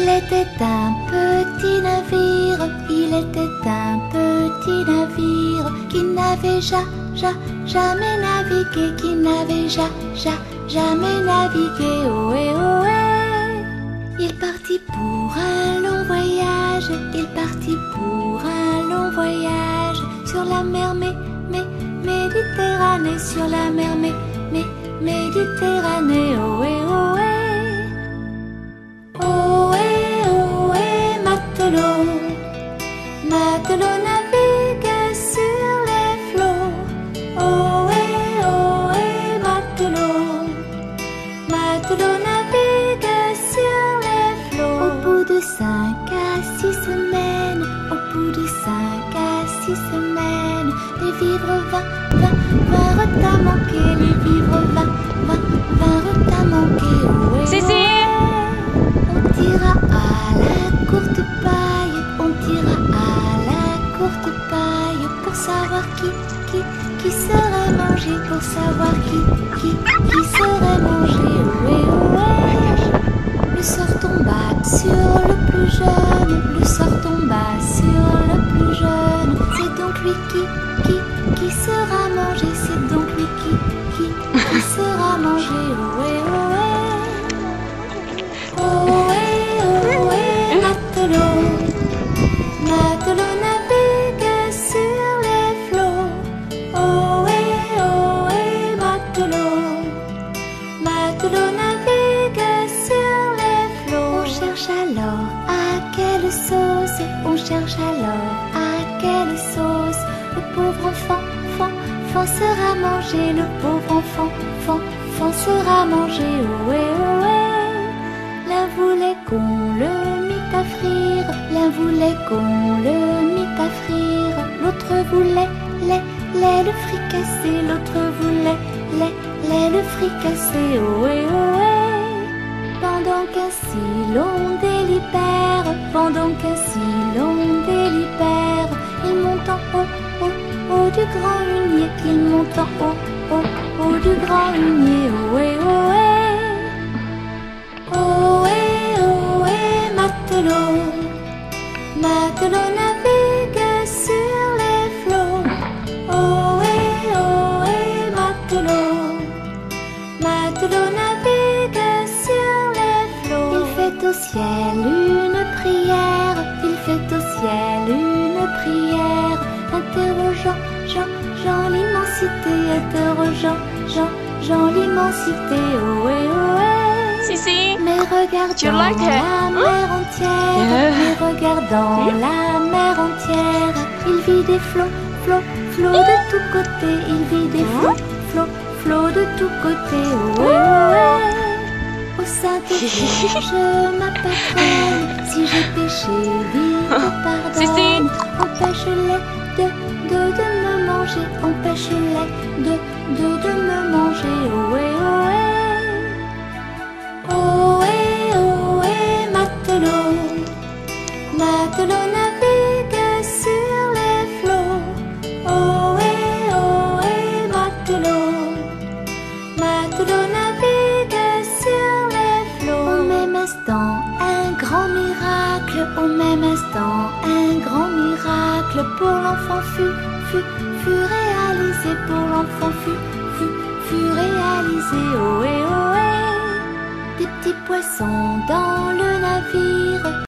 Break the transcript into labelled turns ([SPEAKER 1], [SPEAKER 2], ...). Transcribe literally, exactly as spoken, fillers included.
[SPEAKER 1] était un petit navire, il était un petit navire qui n'avait ja, ja, jamais navigué, qui n'avait ja, ja, jamais navigué. Ohé, ohé. Il partit pour un long voyage, il partit pour un long voyage sur la mer Mé, Mé, Méditerranée, sur la mer Mé, Mé, Méditerranée. Ohé, ohé. Matelot navigue sur les flots. Ohé, ohé, matelot. Matelot navigue sur les flots. Au bout de cinq à six semaines, au bout de cinq à six semaines, les vivres vingt, vingt, vingt à manquer, les vivres vingt, vingt, vingt à manquer. Ohé,
[SPEAKER 2] Si, si.
[SPEAKER 1] ohé. On tira à la courte paille, on tira à la courte paille pour savoir qui, qui, qui serait mangé, pour savoir qui, qui, qui serait mangé. Ohé, ohé. Le sort tomba sur le plus jeune, le sort tomba sur le plus jeune. C'est donc lui qui, qui, qui sera mangé, c'est donc lui qui, qui, qui sera mangé. Ohé, ohé. Ohé, ohé, matelot. Matelot navigue sur les flots. Ohé, ohé, matelot. Matelot navigue sur les flots. On cherche alors à quelle sauce, on cherche alors à quelle sauce le pauvre enfant, enfant, enfant sera mangé, le pauvre enfant, enfant, enfant sera mangé. Ohé, ohé. L'un voulait qu'on le mit à frire, l'un voulait qu'on le mit à frire, l'autre voulait lait, lait le fricassé, l'autre voulait lait, lait le fricassé. Ohé, ohé. Pendant qu'ainsi l'on délibère, pendant qu'ainsi l'on délibère, il monte en haut, haut, haut du grand hunier, il monte en haut, haut, haut du grand hunier. Ohé, ohé. Ohé, ohé, matelot. Matelot navigue sur les flots. Ohé, ohé, matelot. Matelot navigue sur les flots. Il fait au ciel une prière, il fait au ciel une prière, interrogeant Jean, Jean l'immensité, interrogeant Jean, Jean l'immensité. Ohé, ohé.
[SPEAKER 2] Si, si.
[SPEAKER 1] Mais regardant
[SPEAKER 2] You like it?
[SPEAKER 1] la mer entière,
[SPEAKER 2] Yeah.
[SPEAKER 1] mais regardant la mer entière, il vit des flots, flots, flots de tous côtés, il vit des flots, flots, flots de tous côtés. Ohé, ohé. Ô Sainte Vierge, ma patronne, si j'ai péché, vite pardonne.
[SPEAKER 2] Si, si.
[SPEAKER 1] Empêche-les de, de, de me manger, empêche-les de, de, de me manger. Ohé, ohé. Ohé, ohé, matelot. Matelot navigue sur les flots. Ohé, ohé, matelot. Matelot navigue sur les flots. Au même instant, un grand miracle. Au même instant, un grand miracle pour l'enfant fut, fut, fut réalisé. Pour l'enfant fut, fut, fut réalisé. Ohé, ohé. Des petits poissons dans le navire.